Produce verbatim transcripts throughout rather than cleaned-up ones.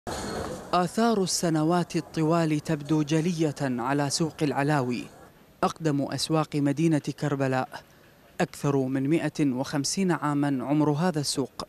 آثار السنوات الطوال تبدو جلية على سوق العلاوي، أقدم أسواق مدينة كربلاء. أكثر من مئة وخمسين عاما عمر هذا السوق.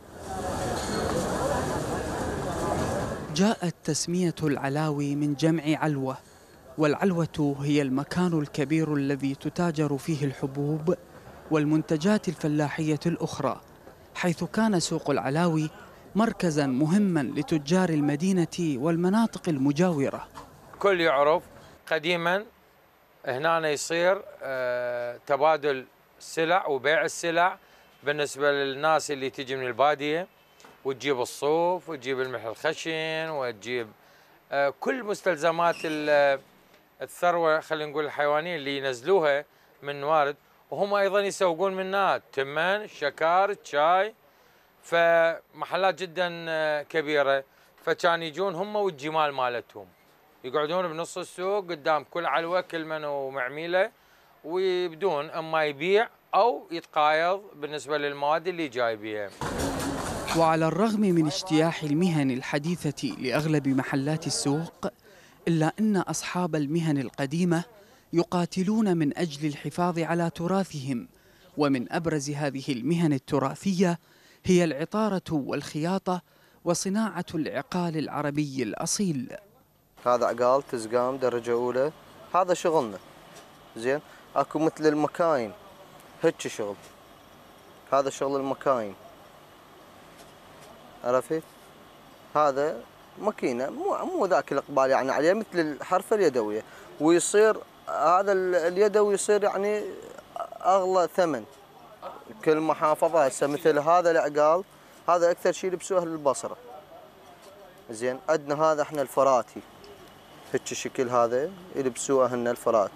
جاءت تسمية العلاوي من جمع علوة، والعلوة هي المكان الكبير الذي تتاجر فيه الحبوب والمنتجات الفلاحية الأخرى، حيث كان سوق العلاوي مركزا مهما لتجار المدينة والمناطق المجاورة. كل يعرف قديما هنا يصير تبادل سلع وبيع السلع بالنسبة للناس اللي تجي من البادية وتجيب الصوف وتجيب الملح الخشن وتجيب كل مستلزمات الثروة، خلينا نقول الحيوانية اللي ينزلوها من موارد، وهم أيضا يسوقون منها تمن، شكار، شاي، فمحلات جدا كبيرة. فكان يجون هم والجمال مالتهم يقعدون بنص السوق قدام كل علوة كل من ومعميله، ويبدون اما يبيع او يتقايض بالنسبه للمواد اللي جاي بيها. وعلى الرغم من اجتياح المهن الحديثة لاغلب محلات السوق، الا ان اصحاب المهن القديمة يقاتلون من اجل الحفاظ على تراثهم، ومن ابرز هذه المهن التراثية هي العطارة والخياطة وصناعة العقال العربي الأصيل. هذا عقال تزقام درجة أولى، هذا شغلنا. زين، اكو مثل المكاين هيك شغل، هذا شغل المكاين، عرفت؟ هذا ماكينة مو مو ذاك الإقبال يعني عليه، مثل الحرفة اليدوية، ويصير هذا اليدوي يصير يعني أغلى ثمن. كل محافظة هسه مثل هذا العقال، هذا أكثر شيء يلبسوه للبصرة. زين، عندنا هذا احنا الفراتي، هيك شكل هذا يلبسوه هن الفراتي.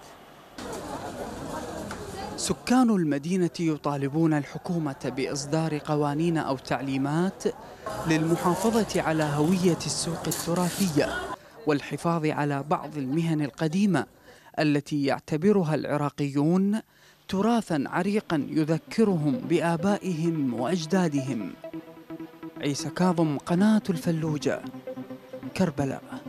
سكان المدينة يطالبون الحكومة بإصدار قوانين أو تعليمات للمحافظة على هوية السوق التراثية والحفاظ على بعض المهن القديمة التي يعتبرها العراقيون تراثا عريقا يذكرهم بآبائهم وأجدادهم. عيسى كاظم، قناة الفلوجة، كربلاء.